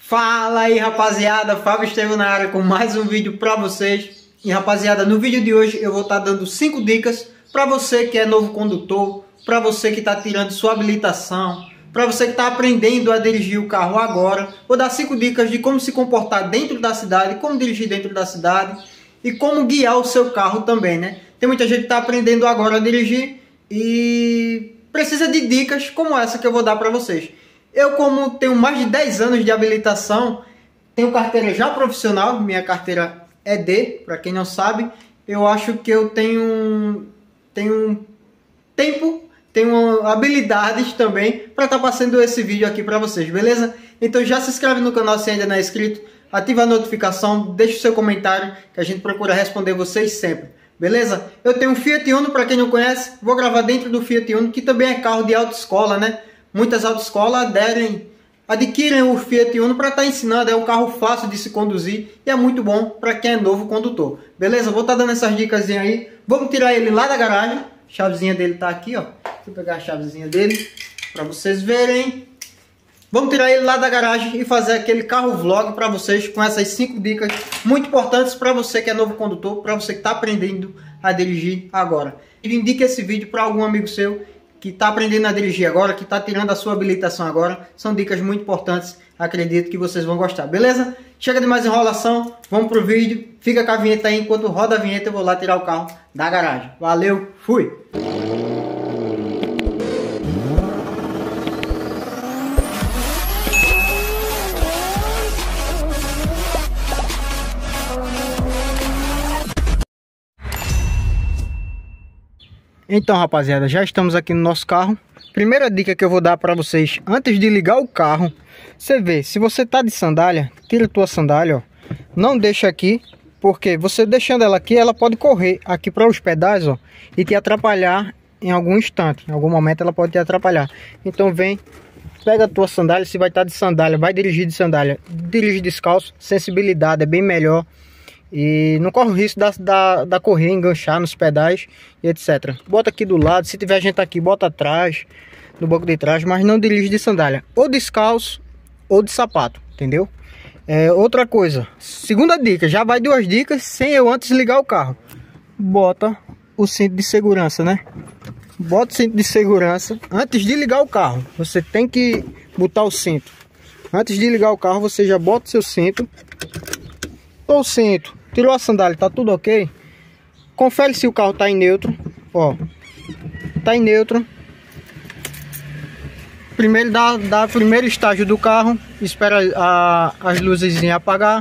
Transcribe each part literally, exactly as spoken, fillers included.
Fala aí, rapaziada, Fábio Estevam na área com mais um vídeo pra vocês. E rapaziada, no vídeo de hoje eu vou estar dando cinco dicas pra você que é novo condutor, pra você que tá tirando sua habilitação, pra você que tá aprendendo a dirigir o carro agora. Vou dar cinco dicas de como se comportar dentro da cidade, como dirigir dentro da cidade e como guiar o seu carro também, né? Tem muita gente que tá aprendendo agora a dirigir e precisa de dicas como essa que eu vou dar pra vocês. Eu, como tenho mais de dez anos de habilitação, tenho carteira já profissional, minha carteira é D, para quem não sabe. Eu acho que eu tenho, tenho tempo, tenho habilidades também para estar passando esse vídeo aqui para vocês, beleza? Então já se inscreve no canal se ainda não é inscrito, ativa a notificação, deixa o seu comentário que a gente procura responder vocês sempre, beleza? Eu tenho um Fiat Uno, para quem não conhece, vou gravar dentro do Fiat Uno, que também é carro de autoescola, né? Muitas autoescolas aderem, adquirem o Fiat Uno para estar ensinando. É um carro fácil de se conduzir e é muito bom para quem é novo condutor. Beleza? Vou estar dando essas dicas aí. Vamos tirar ele lá da garagem. A chavezinha dele tá aqui, ó. Deixa eu pegar a chavezinha dele para vocês verem. Vamos tirar ele lá da garagem e fazer aquele carro vlog para vocês com essas cinco dicas muito importantes para você que é novo condutor, para você que está aprendendo a dirigir agora. E indique esse vídeo para algum amigo seu que está aprendendo a dirigir agora, que está tirando a sua habilitação agora. São dicas muito importantes, acredito que vocês vão gostar, beleza? Chega de mais enrolação, vamos pro vídeo. Fica com a vinheta aí, enquanto roda a vinheta eu vou lá tirar o carro da garagem. Valeu, fui! Então, rapaziada, já estamos aqui no nosso carro. Primeira dica que eu vou dar para vocês antes de ligar o carro, você vê, se você tá de sandália, tira a tua sandália, ó. Não deixa aqui, porque você deixando ela aqui, ela pode correr aqui para os pedais, ó, e te atrapalhar em algum instante. Em algum momento ela pode te atrapalhar. Então vem, pega a tua sandália, se vai estar de sandália, vai dirigir de sandália, dirige descalço, sensibilidade é bem melhor. E não corre o risco da, da, da correr, enganchar nos pedais e etcétera. Bota aqui do lado, se tiver gente aqui, bota atrás, no banco de trás, mas não dirige de sandália. Ou descalço, ou de sapato, entendeu? É, outra coisa, segunda dica, já vai duas dicas sem eu antes ligar o carro. Bota o cinto de segurança, né? Bota o cinto de segurança antes de ligar o carro. Você tem que botar o cinto. Antes de ligar o carro, você já bota o seu cinto. Ou o cinto. Tirou a sandália, tá tudo ok? Confere se o carro tá em neutro. Ó, tá em neutro. Primeiro dá, dá o primeiro estágio do carro. Espera a, as luzes apagar.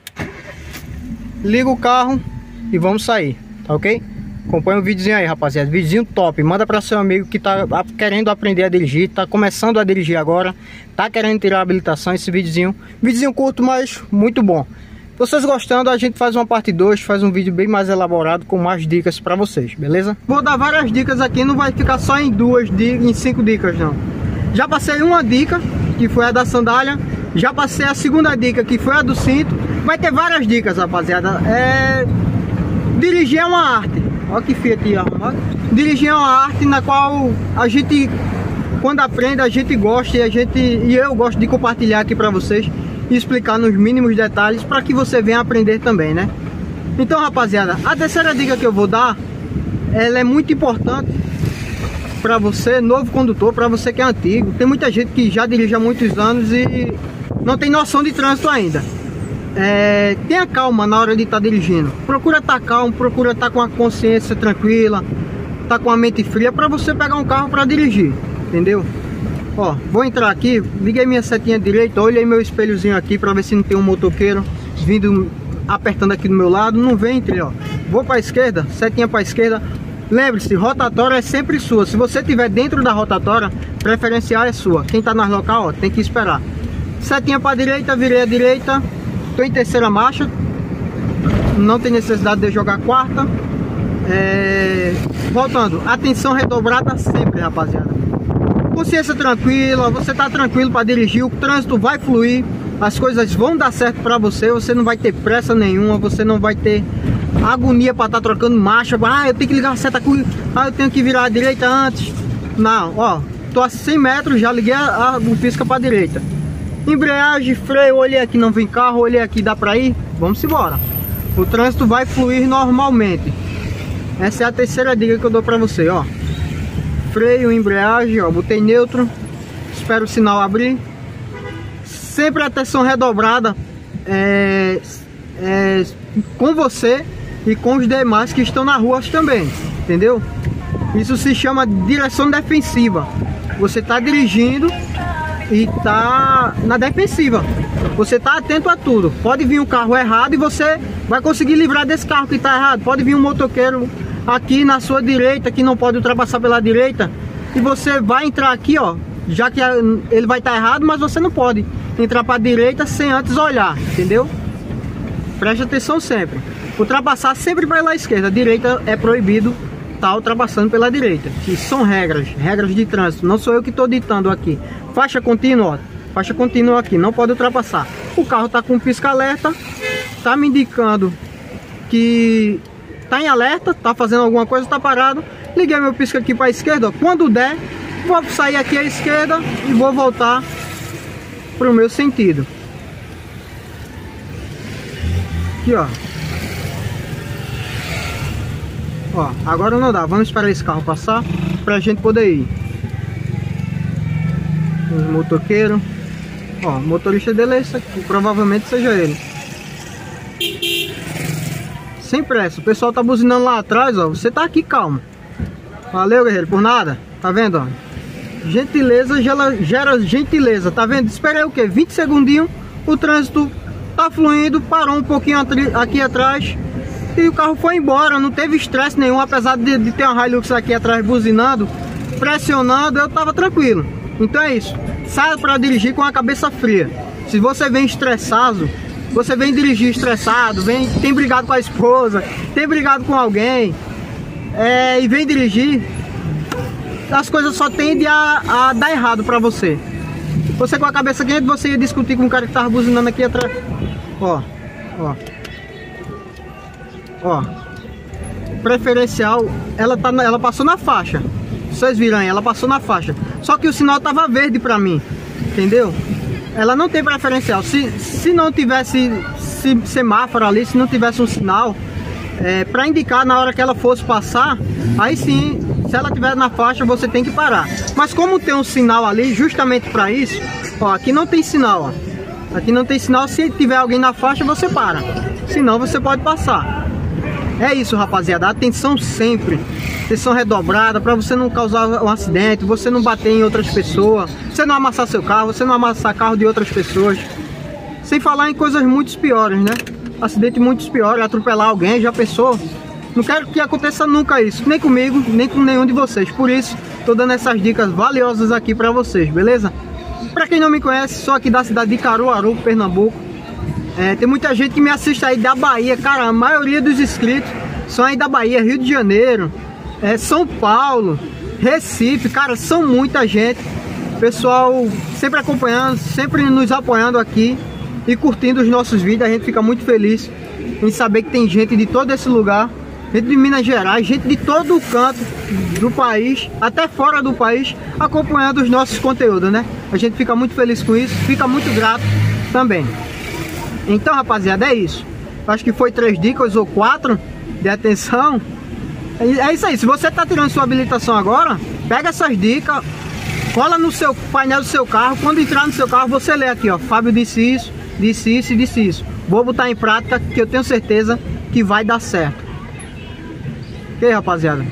Liga o carro e vamos sair, tá ok? Acompanha o videozinho aí, rapaziada. Videozinho top. Manda para seu amigo que tá querendo aprender a dirigir, tá começando a dirigir agora, tá querendo tirar a habilitação. Esse videozinho, videozinho curto, mas muito bom. Vocês gostando, a gente faz uma parte dois, faz um vídeo bem mais elaborado com mais dicas para vocês, beleza? Vou dar várias dicas aqui, não vai ficar só em duas, em cinco dicas não. Já passei uma dica, que foi a da sandália. Já passei a segunda dica, que foi a do cinto. Vai ter várias dicas, rapaziada. É... Dirigir é uma arte. Olha que Fiat arrumado. Dirigir é uma arte na qual a gente, quando aprende, a gente gosta e a gente e eu gosto de compartilhar aqui para vocês e explicar nos mínimos detalhes para que você venha aprender também, né? Então, rapaziada, a terceira dica que eu vou dar, ela é muito importante para você, novo condutor, para você que é antigo. Tem muita gente que já dirige há muitos anos e não tem noção de trânsito ainda. É, tenha calma na hora de estar tá dirigindo. Procura estar tá calmo, procura estar tá com a consciência tranquila, tá com a mente fria para você pegar um carro para dirigir, entendeu? Ó, vou entrar aqui, liguei minha setinha direita, olhei meu espelhozinho aqui para ver se não tem um motoqueiro vindo apertando aqui do meu lado. Não vem, entre, ó. Vou para a esquerda, setinha para a esquerda. Lembre-se, rotatória é sempre sua. Se você estiver dentro da rotatória, preferencial é sua. Quem tá nas local, ó, tem que esperar. Setinha para a direita, virei a direita. Tô em terceira marcha. Não tem necessidade de jogar quarta. É... Voltando, atenção redobrada sempre, rapaziada. Consciência tranquila, você tá tranquilo para dirigir, o trânsito vai fluir, as coisas vão dar certo para você, você não vai ter pressa nenhuma, você não vai ter agonia para estar tá trocando marcha. Ah, eu tenho que ligar a seta aqui, ah, eu tenho que virar a direita antes. Não, ó, tô a cem metros, já liguei a, a, o pisca para a direita. Embreagem, freio, olhei aqui, não vem carro, olhei aqui, dá pra ir? Vamos embora. O trânsito vai fluir normalmente. Essa é a terceira dica que eu dou pra você, ó. Freio, embreagem, ó, botei neutro. Espero o sinal abrir. Sempre atenção redobrada é, é, com você e com os demais que estão na rua também, entendeu? Isso se chama direção defensiva. Você tá dirigindo e tá na defensiva. Você tá atento a tudo. Pode vir um carro errado e você vai conseguir livrar desse carro que tá errado. Pode vir um motoqueiro aqui na sua direita que não pode ultrapassar pela direita e você vai entrar aqui, ó, já que ele vai estar errado, mas você não pode entrar para a direita sem antes olhar, entendeu? Preste atenção sempre. Ultrapassar sempre para a esquerda. A direita é proibido estar ultrapassando pela direita. Isso são regras, regras de trânsito. Não sou eu que estou ditando aqui. Faixa contínua, ó, faixa contínua aqui, não pode ultrapassar. O carro está com pisca-alerta, está me indicando que está em alerta, está fazendo alguma coisa, está parado. Liguei meu pisca aqui para a esquerda, ó. Quando der, vou sair aqui à esquerda e vou voltar para o meu sentido. Aqui, ó. Ó, agora não dá. Vamos esperar esse carro passar para a gente poder ir. Os motoqueiros. Ó, o motorista dele é esse aqui, provavelmente seja ele. Sem pressa. O pessoal tá buzinando lá atrás, ó. Você tá aqui calmo. Valeu, guerreiro, por nada. Tá vendo, ó? Gentileza gera, gera gentileza, tá vendo? Esperei o que? vinte segundinhos. O trânsito tá fluindo, parou um pouquinho aqui atrás e o carro foi embora. Não teve estresse nenhum, apesar de, de ter uma Hilux aqui atrás buzinando, pressionando, eu tava tranquilo. Então é isso. Saia para dirigir com a cabeça fria. Se você vem estressado, você vem dirigir estressado, vem, tem brigado com a esposa, tem brigado com alguém, é, e vem dirigir, as coisas só tendem a, a dar errado pra você. Você com a cabeça quente, você ia discutir com o cara que tava buzinando aqui atrás. Ó, ó. Ó. Preferencial, ela, tá, ela passou na faixa. Vocês viram aí, ela passou na faixa. Só que o sinal tava verde pra mim, entendeu? Ela não tem preferencial. Se, se não tivesse se, semáforo ali, se não tivesse um sinal é, pra indicar na hora que ela fosse passar, aí sim, se ela estiver na faixa, você tem que parar. Mas como tem um sinal ali, justamente para isso, ó, aqui não tem sinal, ó. Aqui não tem sinal, se tiver alguém na faixa, você para. Senão você pode passar. É isso, rapaziada. Atenção sempre. Atenção redobrada, para você não causar um acidente, você não bater em outras pessoas, você não amassar seu carro, você não amassar carro de outras pessoas. Sem falar em coisas muito piores, né? Acidente muito piores, atropelar alguém, já pensou? Não quero que aconteça nunca isso, nem comigo, nem com nenhum de vocês. Por isso, tô dando essas dicas valiosas aqui pra vocês, beleza? Pra quem não me conhece, sou aqui da cidade de Caruaru, Pernambuco. É, tem muita gente que me assiste aí da Bahia. Cara, a maioria dos inscritos são aí da Bahia, Rio de Janeiro, é, São Paulo, Recife. Cara, são muita gente. Pessoal sempre acompanhando, sempre nos apoiando aqui e curtindo os nossos vídeos. A gente fica muito feliz em saber que tem gente de todo esse lugar, gente de Minas Gerais, gente de todo o canto do país, até fora do país, acompanhando os nossos conteúdos, né? A gente fica muito feliz com isso, fica muito grato também. Então, rapaziada, é isso. Acho que foi três dicas ou quatro de atenção. É isso aí. Se você tá tirando sua habilitação agora, pega essas dicas, cola no seu painel do seu carro. Quando entrar no seu carro, você lê aqui, ó, Fábio disse isso, disse isso e disse isso. Vou botar em prática, que eu tenho certeza que vai dar certo. Ok, rapaziada?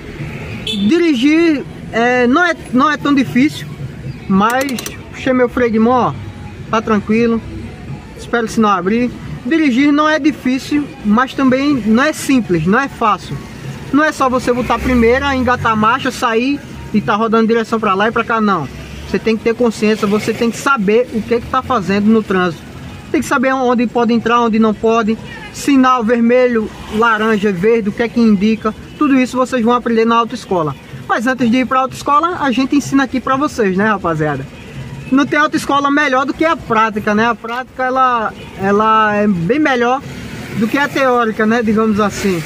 Dirigir é, não, é, não é tão difícil, mas puxei meu freio de mão, ó, tá tranquilo. Espero o sinal abrir. Dirigir não é difícil, mas também não é simples, não é fácil. Não é só você botar a primeira, engatar a marcha, sair e tá rodando direção para lá e para cá, não. Você tem que ter consciência, você tem que saber o que que tá fazendo no trânsito. Tem que saber onde pode entrar, onde não pode. Sinal vermelho, laranja, verde, o que é que indica. Tudo isso vocês vão aprender na autoescola. Mas antes de ir para a autoescola, a gente ensina aqui para vocês, né, rapaziada? Não tem autoescola melhor do que a prática, né? A prática, ela, ela é bem melhor do que a teórica, né? Digamos assim.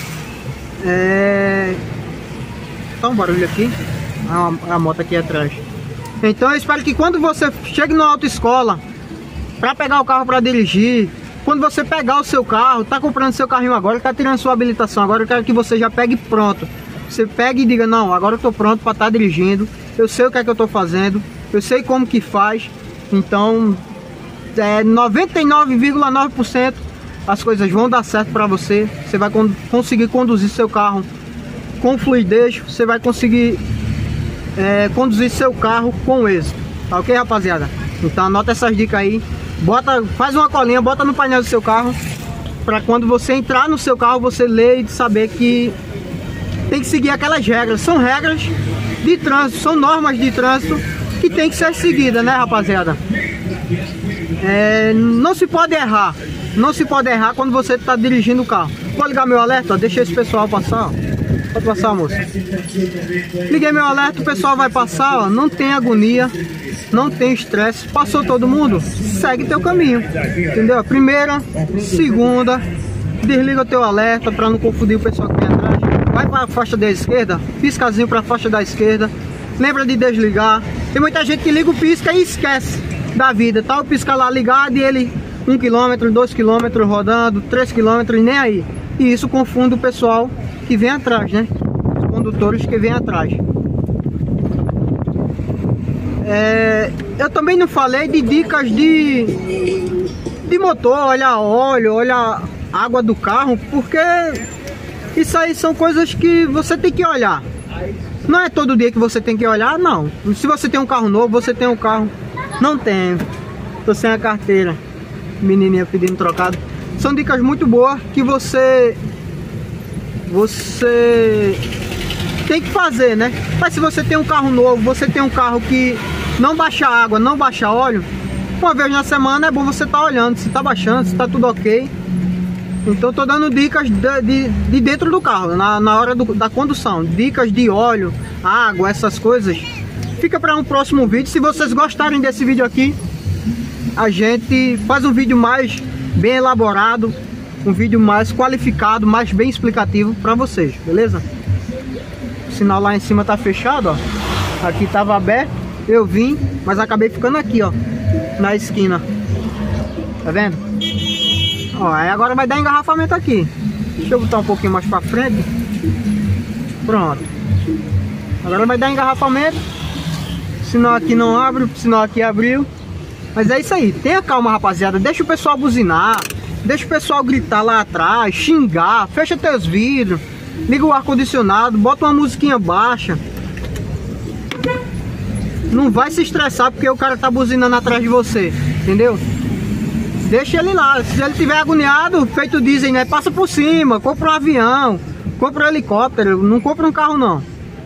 É... Tá um barulho aqui. A, a moto aqui atrás. Então eu espero que quando você chegue na autoescola, para pegar o carro para dirigir. Quando você pegar o seu carro, tá comprando seu carrinho agora, tá tirando sua habilitação agora, eu quero que você já pegue pronto. Você pegue e diga, não, agora eu tô pronto para estar dirigindo, eu sei o que é que eu tô fazendo, eu sei como que faz. Então, é, noventa e nove vírgula nove por cento as coisas vão dar certo para você. Você vai con conseguir conduzir seu carro com fluidez, você vai conseguir é, conduzir seu carro com êxito, tá ok, rapaziada? Então anota essas dicas aí, bota, faz uma colinha, bota no painel do seu carro, para quando você entrar no seu carro, você ler e saber que tem que seguir aquelas regras. São regras de trânsito, são normas de trânsito que tem que ser seguida, né, rapaziada? É, não se pode errar, não se pode errar quando você está dirigindo o carro. Vou ligar meu alerta, ó, deixa esse pessoal passar, ó. Pode passar, moço. Liguei meu alerta, o pessoal vai passar, ó. Não tem agonia, não tem estresse. Passou todo mundo, segue teu caminho, entendeu? Primeira, segunda, desliga o teu alerta para não confundir o pessoal que vem atrás. Vai para a faixa da esquerda, piscazinho para a faixa da esquerda. Lembra de desligar. Tem muita gente que liga o pisca e esquece da vida. Tá o pisca lá ligado e ele um quilômetro, dois quilômetros rodando, três quilômetros e nem aí. E isso confunde o pessoal que vem atrás, né? Os condutores que vêm atrás. É, eu também não falei de dicas de, de motor, olha óleo, olha água do carro, porque isso aí são coisas que você tem que olhar. Não é todo dia que você tem que olhar, não. Se você tem um carro novo, você tem um carro. Não tenho, tô sem a carteira. Menininha pedindo trocado. São dicas muito boas que você Você tem que fazer, né? Mas se você tem um carro novo, você tem um carro que não baixa água, não baixa óleo, uma vez na semana é bom você estar tá olhando se tá baixando, se tá tudo ok. Então tô dando dicas de, de, de dentro do carro, na, na hora do, da condução. Dicas de óleo, água, essas coisas. Fica para um próximo vídeo. Se vocês gostarem desse vídeo aqui, a gente faz um vídeo mais bem elaborado, um vídeo mais qualificado, mais bem explicativo para vocês, beleza? O sinal lá em cima tá fechado, ó. Aqui tava aberto, eu vim, mas acabei ficando aqui, ó, na esquina. Tá vendo? Ó, aí agora vai dar engarrafamento aqui. Deixa eu botar um pouquinho mais para frente. Pronto. Agora vai dar engarrafamento. O sinal aqui não abre, o sinal aqui abriu. Mas é isso aí, tenha calma, rapaziada. Deixa o pessoal buzinar, deixa o pessoal gritar lá atrás, xingar, fecha teus vidros, liga o ar-condicionado, bota uma musiquinha baixa. Não vai se estressar porque o cara tá buzinando atrás de você, entendeu? Deixa ele lá. Se ele tiver agoniado, feito dizem, né? Passa por cima, compra um avião, compra um helicóptero, não compra um carro não.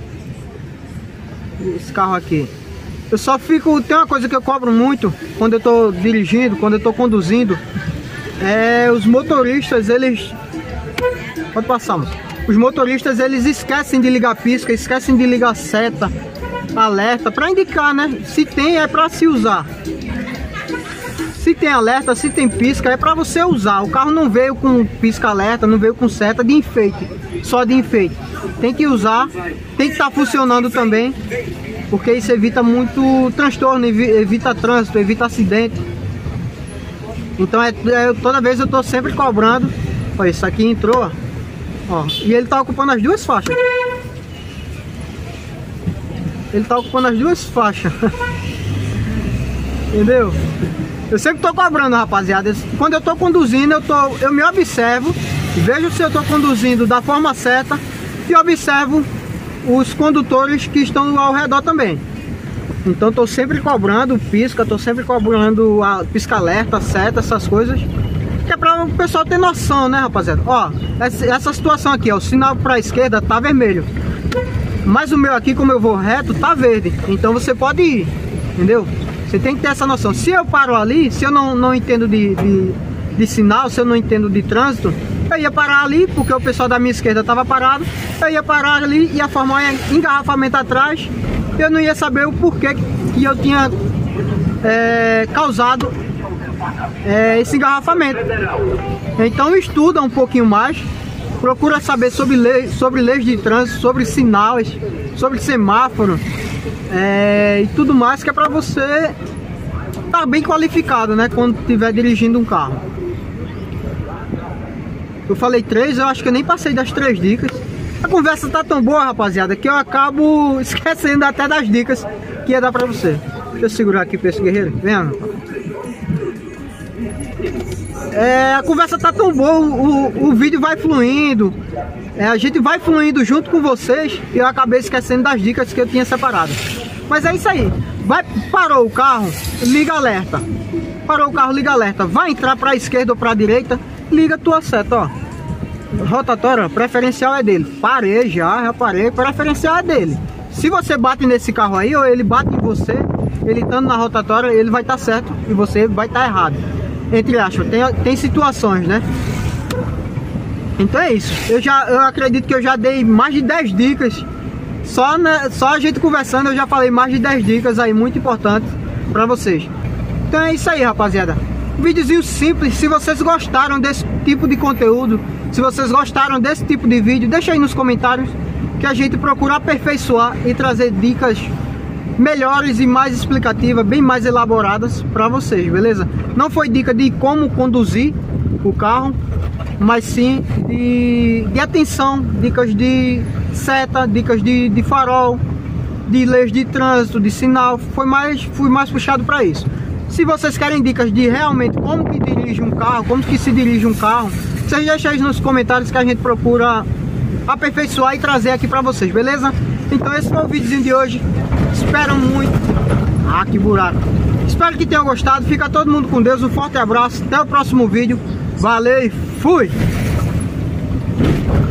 Esse carro aqui. Eu só fico... Tem uma coisa que eu cobro muito quando eu tô dirigindo, quando eu tô conduzindo. É... Os motoristas, eles... Pode passar, mano. Os motoristas, eles esquecem de ligar pisca, esquecem de ligar seta, alerta, pra indicar, né? Se tem, é pra se usar. Se tem alerta, se tem pisca, é pra você usar. O carro não veio com pisca-alerta, não veio com seta de enfeite, só de enfeite. Tem que usar, tem que estar funcionando também, porque isso evita muito transtorno, evita trânsito, evita acidente. Então é, é, toda vez eu tô sempre cobrando. Olha, isso aqui entrou, ó, e ele tá ocupando as duas faixas. Ele tá ocupando as duas faixas. Entendeu? Eu sempre tô cobrando, rapaziada. Quando eu tô conduzindo, eu, tô, eu me observo, vejo se eu tô conduzindo da forma certa e observo os condutores que estão ao redor também. Então tô sempre cobrando pisca, tô sempre cobrando a pisca-alerta, seta, essas coisas, que é para o pessoal ter noção, né, rapaziada? Ó, essa, essa situação aqui, ó, o sinal para a esquerda tá vermelho, mas o meu aqui, como eu vou reto, tá verde. Então você pode ir, entendeu? Você tem que ter essa noção. Se eu paro ali, se eu não, não entendo de, de, de sinal, se eu não entendo de trânsito, eu ia parar ali, porque o pessoal da minha esquerda estava parado. Eu ia parar ali, ia formar um engarrafamento atrás. Eu não ia saber o porquê que eu tinha é, causado é, esse engarrafamento. Então estuda um pouquinho mais, procura saber sobre, lei, sobre leis de trânsito, sobre sinais, sobre semáforo, é, e tudo mais, que é para você estar bem qualificado, né, quando estiver dirigindo um carro. Eu falei três, eu acho que eu nem passei das três dicas. A conversa tá tão boa, rapaziada, que eu acabo esquecendo até das dicas que ia dar pra você. Deixa eu segurar aqui pra esse guerreiro. Vem, é, a conversa tá tão boa, o, o vídeo vai fluindo, é, a gente vai fluindo junto com vocês, e eu acabei esquecendo das dicas que eu tinha separado. Mas é isso aí. Vai, parou o carro, liga alerta. Parou o carro, liga alerta. Vai entrar pra esquerda ou pra direita, liga a tua seta, ó. Rotatória, preferencial é dele. Parei já, já parei, preferencial é dele. Se você bate nesse carro aí, ou ele bate em você, ele estando na rotatória, ele vai estar certo e você vai estar errado. Entre aspas, tem, tem situações, né? Então é isso. Eu, já, eu acredito que eu já dei mais de dez dicas. Só, né, só a gente conversando, eu já falei mais de dez dicas aí, muito importantes pra vocês. Então é isso aí, rapaziada. Um videozinho simples. Se vocês gostaram desse tipo de conteúdo, se vocês gostaram desse tipo de vídeo, deixa aí nos comentários, que a gente procura aperfeiçoar e trazer dicas melhores e mais explicativas, bem mais elaboradas para vocês, beleza? Não foi dica de como conduzir o carro, mas sim de, de atenção, dicas de seta, dicas de, de farol, de leis de trânsito, de sinal. Foi mais, fui mais puxado para isso. Se vocês querem dicas de realmente como que dirige um carro, como que se dirige um carro, vocês deixem aí nos comentários que a gente procura aperfeiçoar e trazer aqui pra vocês, beleza? Então esse foi o videozinho de hoje. Espero muito. Ah, que buraco. Espero que tenham gostado. Fica todo mundo com Deus. Um forte abraço. Até o próximo vídeo. Valeu e fui!